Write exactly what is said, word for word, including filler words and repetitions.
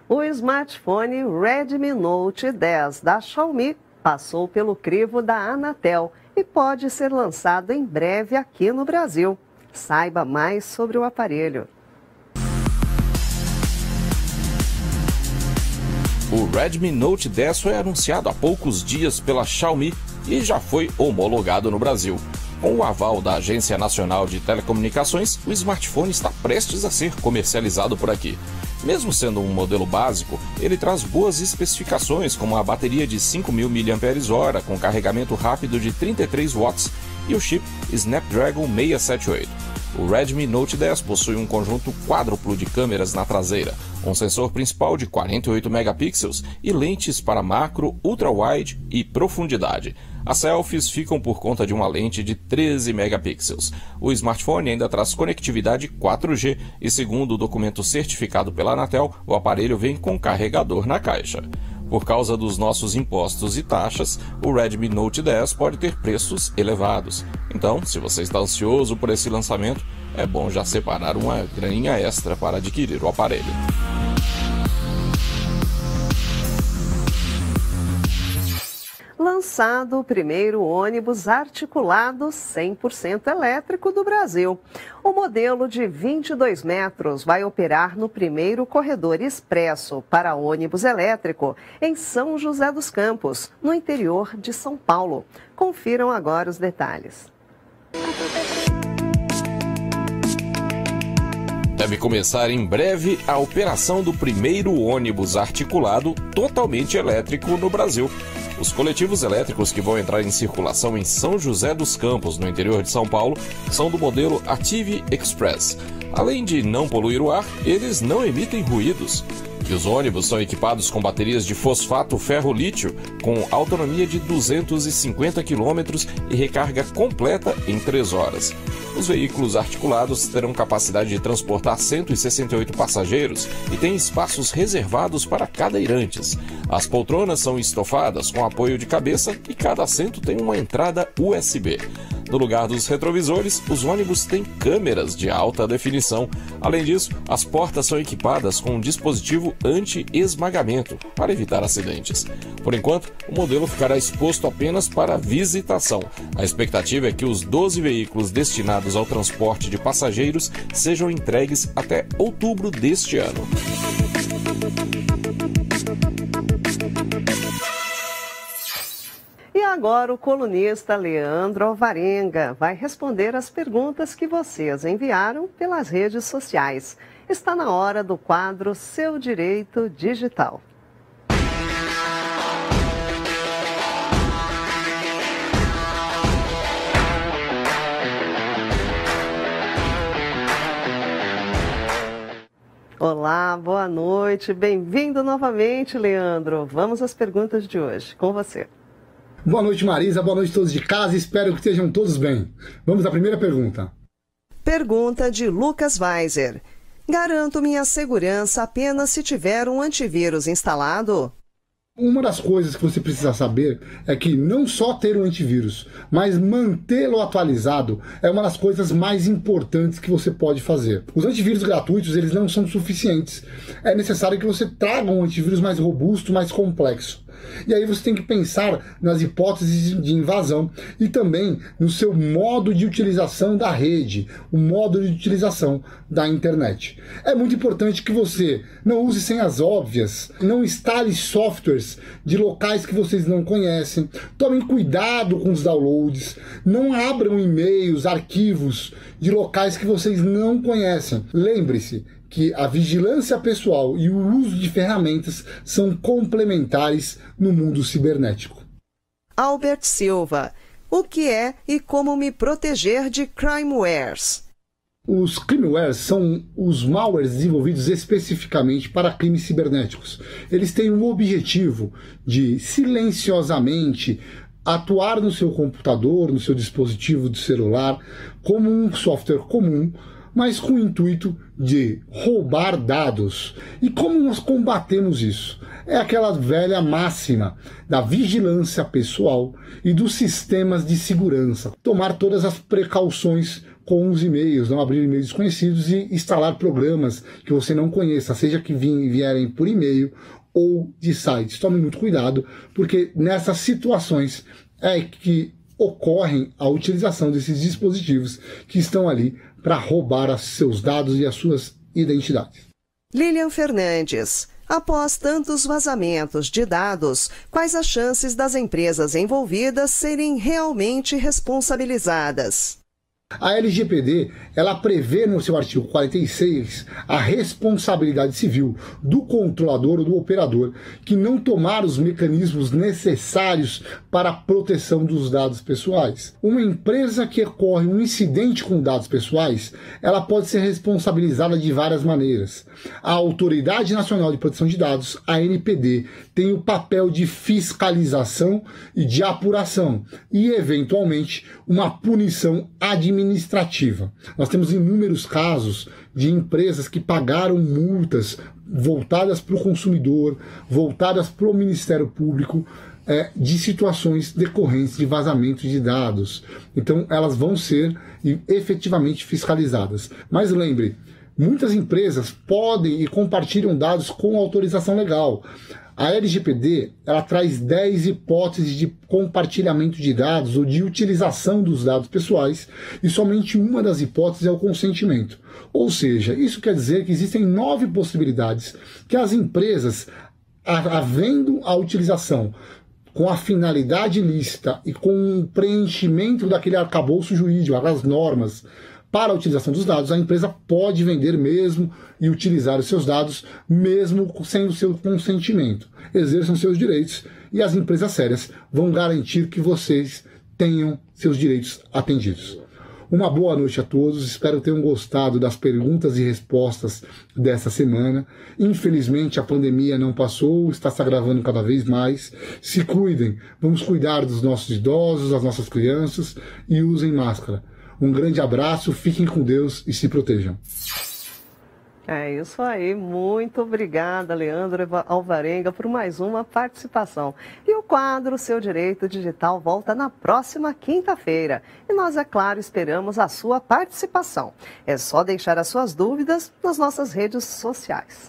O smartphone Redmi Note dez da Xiaomi passou pelo crivo da Anatel e pode ser lançado em breve aqui no Brasil. Saiba mais sobre o aparelho. O Redmi Note dez foi anunciado há poucos dias pela Xiaomi e já foi homologado no Brasil. Com o aval da Agência Nacional de Telecomunicações, o smartphone está prestes a ser comercializado por aqui. Mesmo sendo um modelo básico, ele traz boas especificações, como a bateria de cinco mil miliampères-hora com carregamento rápido de trinta e três watts e o chip Snapdragon seiscentos e setenta e oito. O Redmi Note dez possui um conjunto quádruplo de câmeras na traseira, um sensor principal de quarenta e oito megapixels e lentes para macro, ultra-wide e profundidade. As selfies ficam por conta de uma lente de treze megapixels. O smartphone ainda traz conectividade quatro G e, segundo o documento certificado pela Anatel, o aparelho vem com carregador na caixa. Por causa dos nossos impostos e taxas, o Redmi Note dez pode ter preços elevados. Então, se você está ansioso por esse lançamento, é bom já separar uma graninha extra para adquirir o aparelho. Lançado o primeiro ônibus articulado cem por cento elétrico do Brasil. O modelo de vinte e dois metros vai operar no primeiro corredor expresso para ônibus elétrico em São José dos Campos, no interior de São Paulo. Confiram agora os detalhes. Deve começar em breve a operação do primeiro ônibus articulado totalmente elétrico no Brasil. Os coletivos elétricos que vão entrar em circulação em São José dos Campos, no interior de São Paulo, são do modelo Ative Express. Além de não poluir o ar, eles não emitem ruídos. E os ônibus são equipados com baterias de fosfato ferro-lítio, com autonomia de duzentos e cinquenta quilômetros e recarga completa em três horas. Os veículos articulados terão capacidade de transportar cento e sessenta e oito passageiros e têm espaços reservados para cadeirantes. As poltronas são estofadas com apoio de cabeça e cada assento tem uma entrada U S B. No lugar dos retrovisores, os ônibus têm câmeras de alta definição. Além disso, as portas são equipadas com um dispositivo anti-esmagamento para evitar acidentes. Por enquanto, o modelo ficará exposto apenas para visitação. A expectativa é que os doze veículos destinados ao transporte de passageiros sejam entregues até outubro deste ano. E agora o colunista Leandro Alvarenga vai responder as perguntas que vocês enviaram pelas redes sociais. Está na hora do quadro Seu Direito Digital. Olá, boa noite, bem-vindo novamente, Leandro. Vamos às perguntas de hoje, com você. Boa noite, Marisa, boa noite a todos de casa, espero que estejam todos bem. Vamos à primeira pergunta. Pergunta de Lucas Weiser. Garanto minha segurança apenas se tiver um antivírus instalado? Uma das coisas que você precisa saber é que não só ter um antivírus, mas mantê-lo atualizado é uma das coisas mais importantes que você pode fazer. Os antivírus gratuitos, eles não são suficientes. É necessário que você traga um antivírus mais robusto, mais complexo. E aí você tem que pensar nas hipóteses de invasão e também no seu modo de utilização da rede, o modo de utilização da internet. É muito importante que você não use senhas óbvias, não instale softwares de locais que vocês não conhecem, tomem cuidado com os downloads, não abram e-mails, arquivos de locais que vocês não conhecem. Lembre-se que a vigilância pessoal e o uso de ferramentas são complementares no mundo cibernético. Albert Silva, o que é e como me proteger de crimewares? Os crimewares são os malwares desenvolvidos especificamente para crimes cibernéticos. Eles têm o objetivo de silenciosamente atuar no seu computador, no seu dispositivo de celular, como um software comum, mas com o intuito de roubar dados. E como nós combatemos isso? É aquela velha máxima da vigilância pessoal e dos sistemas de segurança. Tomar todas as precauções com os e-mails, não abrir e-mails desconhecidos e instalar programas que você não conheça, seja que vierem por e-mail ou de sites. Tome muito cuidado, porque nessas situações é que ocorrem a utilização desses dispositivos que estão ali para roubar os seus dados e as suas identidades. Lilian Fernandes. Após tantos vazamentos de dados, quais as chances das empresas envolvidas serem realmente responsabilizadas? A L G P D, ela prevê no seu artigo quarenta e seis a responsabilidade civil do controlador ou do operador que não tomar os mecanismos necessários para a proteção dos dados pessoais. Uma empresa que ocorre um incidente com dados pessoais, ela pode ser responsabilizada de várias maneiras. A Autoridade Nacional de Proteção de Dados, a A N P D, tem o papel de fiscalização e de apuração e, eventualmente, uma punição administrativa. administrativa. Nós temos inúmeros casos de empresas que pagaram multas voltadas para o consumidor, voltadas para o Ministério Público, é, de situações decorrentes de vazamento de dados. Então, elas vão ser efetivamente fiscalizadas. Mas lembre, muitas empresas podem e compartilham dados com autorização legal. A L G P D, ela traz dez hipóteses de compartilhamento de dados ou de utilização dos dados pessoais e somente uma das hipóteses é o consentimento. Ou seja, isso quer dizer que existem nove possibilidades que as empresas, havendo a utilização com a finalidade lícita e com o preenchimento daquele arcabouço jurídico, aquelas normas, para a utilização dos dados, a empresa pode vender mesmo e utilizar os seus dados mesmo sem o seu consentimento. Exerçam seus direitos e as empresas sérias vão garantir que vocês tenham seus direitos atendidos. Uma boa noite a todos, espero que tenham gostado das perguntas e respostas dessa semana. Infelizmente a pandemia não passou, está se agravando cada vez mais. Se cuidem, vamos cuidar dos nossos idosos, das nossas crianças e usem máscara. Um grande abraço, fiquem com Deus e se protejam. É isso aí, muito obrigada, Leandro Alvarenga, por mais uma participação. E o quadro Seu Direito Digital volta na próxima quinta-feira. E nós, é claro, esperamos a sua participação. É só deixar as suas dúvidas nas nossas redes sociais.